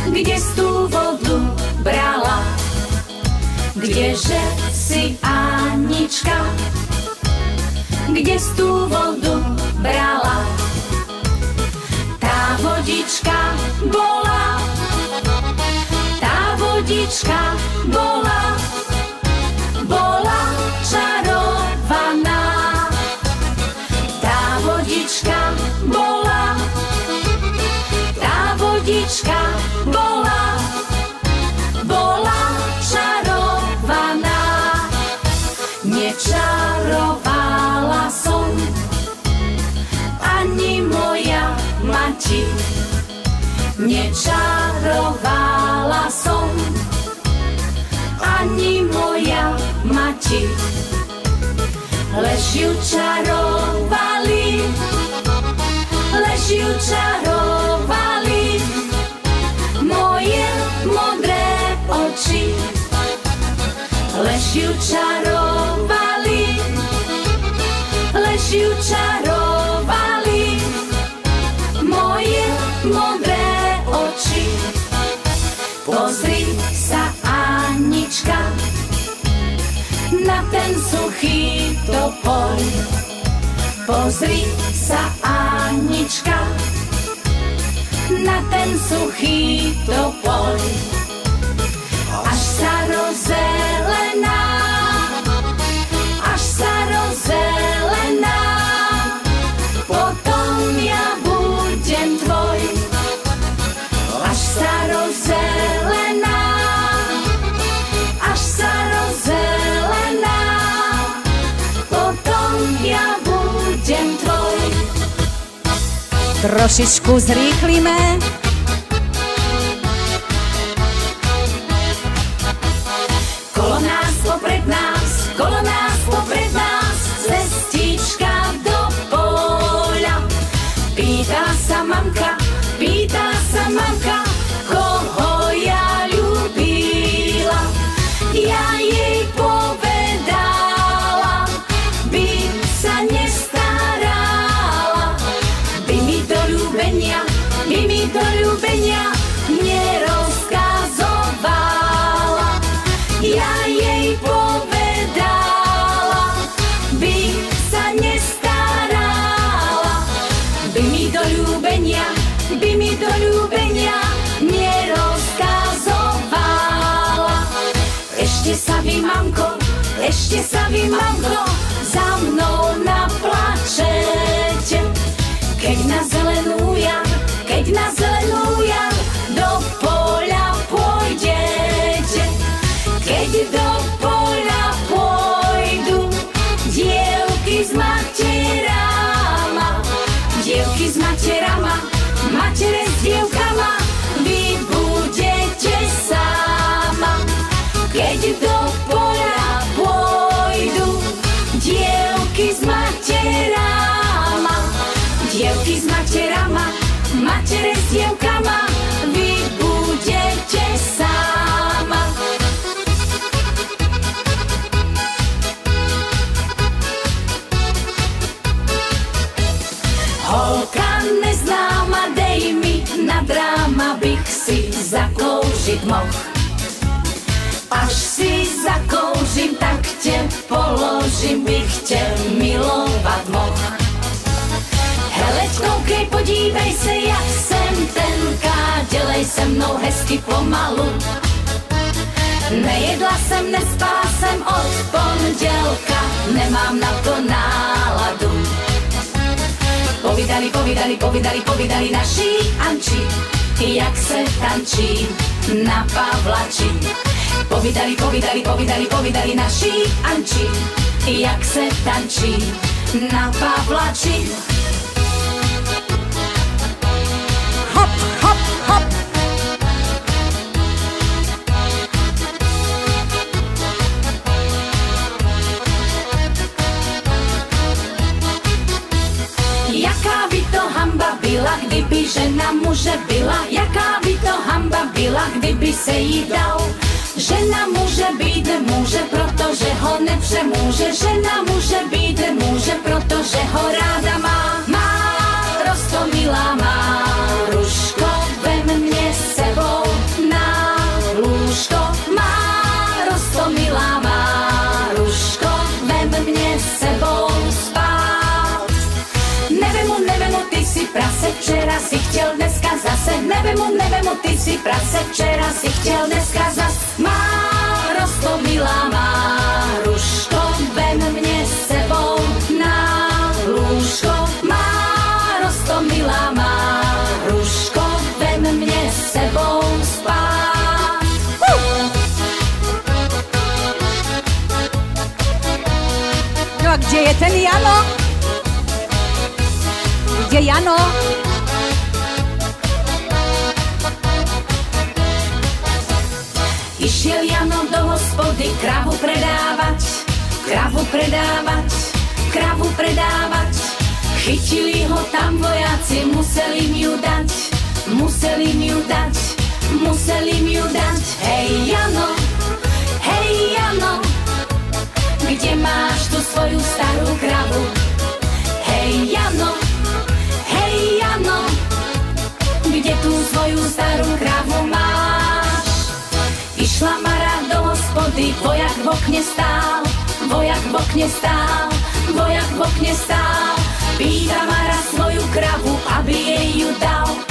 kde tú vodu brala? Kdeže si, Anička, kde tú vodu brala? Tá vodička bola, tá vodička bola, bola čarovaná. Tá vodička bola, tá vodička bola, bola čarovaná. Nečarovala som ani moja mati, nečarovala som ani moja mati. Lež ju čarovali, lež ju čarovali moje modré oči. Lež ju čarovali, lež ju čarovali moje modré oči. Pozri sa, Anička, na ten suchý topoľ. Pozri sa, Anička, na ten suchý topoľ. Až sa rozelená, až sa rozelená, potom ja budem tvoj. Až sa rozelená, až sa rozelená, potom ja budem tvoj. Trošičku zrýchlime. Kolo nás popred nás, cestička do poľa. Pýta sa mamka, koho ja ľúbila. Ja jej povedala, by sa nestarala, by mi do ľúbenia nerozkazovala. Ja jej povedala, by sa nestarala, by mi do ľúbenia nerozkazovala. Ešte sa vy, mamko, za mnou naplačete, keď na zelenú jar do poľa pôjdete. Keď do poľa pôjdu dievky s materama, matere s dievkama, vy budete sama. Keď do poľa pôjdu dievky s materama, matere s dievkama, vy budete sama. Holka neznáma, dej mi na dráma, bych si zakouřit moh. Až si zakouřím, tak tě položím, bych tě milovat moh. Hele, koukej, podívej se, jak jsem tenká, dělej se mnou hezky pomalu. Nejedla jsem, nespala jsem od pondělka, nemám na to náladu. Povídali naši Anči, jak se tančí na Pavlači. Povídali naši Anči, jak se tančí na Pavlači. Hop, hop, hop. Jaká by to hamba byla, kdyby žena muže byla? Jaká by to hamba byla, kdyby se jí dal? Žena může být muže, protože ho nepřemůže. Žena může být muže, protože ho ráda má. Má, Rostomila má, Ruško, vem mě s sebou. nevemu, ty si prase, včera si chtěl, dneska zas. Márosto, milá Máruško, vem mě s sebou na lůžko. Márosto, milá Máruško, vem mě s sebou spát. No a kde je ten Jano? Kde Jano? Išiel Jano do hospody kravu predávať, kravu predávať, kravu predávať. Chytili ho tam vojaci, museli im ju dať, museli im ju dať, museli im ju dať. Hej Jano, kde máš tu svoju starú kravu? Hej Jano, kde tú svoju starú kravu máš? Išla Mara do hospody, vojak v okne stál, vojak v okne stál, vojak v okne stál. Pýta Mara svoju kravu, aby jej ju dal.